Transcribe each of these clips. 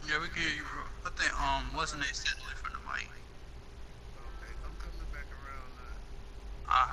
Yeah, we can hear you, bro. I think what's the name said away from the mic. Okay, I'm coming back around now. Ah,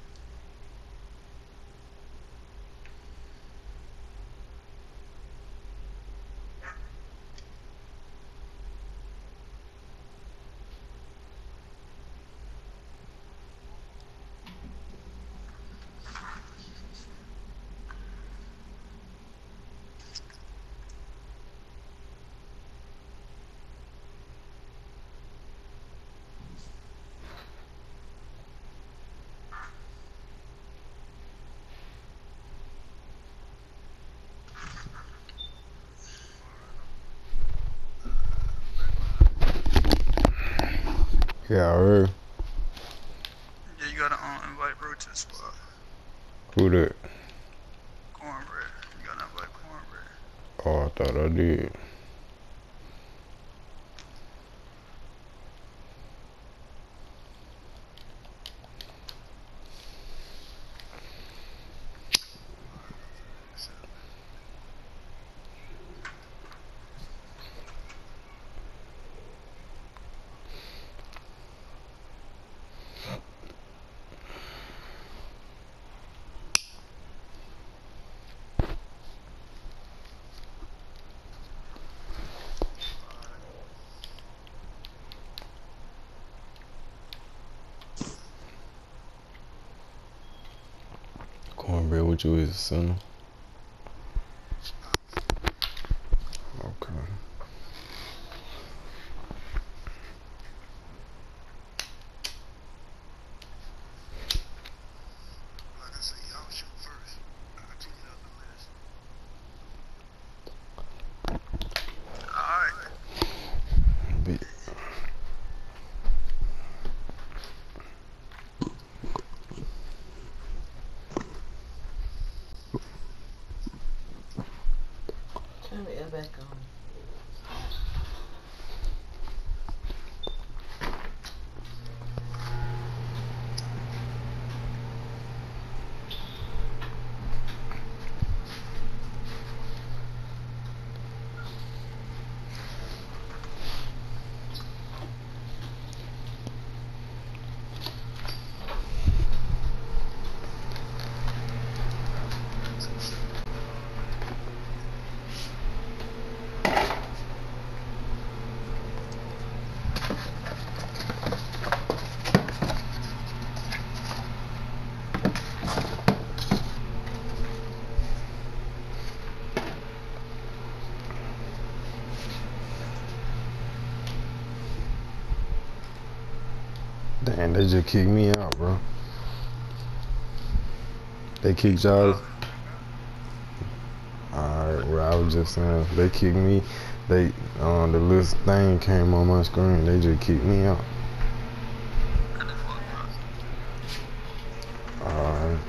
Alright, I'm back on. Yeah, I heard. yeah, you gotta invite bro to the spot. Who that? Cornbread. You gotta invite cornbread. Oh, I thought I did. Alright, I'm accepting. Alright. Cornbread, what you is, son? Ops. Okay. Like I say, y'all shoot first. I'll clean up the mess. Alright. Be Turn the air back on. Damn, they just kicked me out, bro. They kicked y'all. Uh, Back out? Alright, well, I was just saying, they kicked me. They, the list thing came on my screen. They just kicked me out. and it's fucked up. Back out. Alright.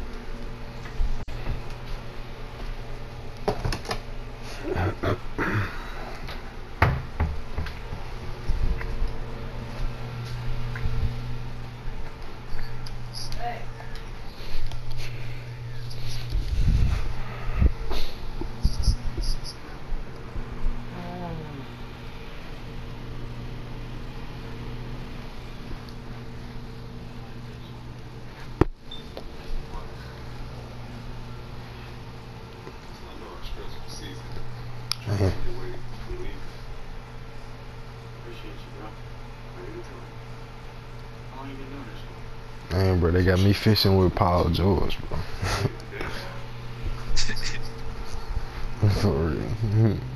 Damn. Man, bro, they got me fishing with Paul George, bro. For real.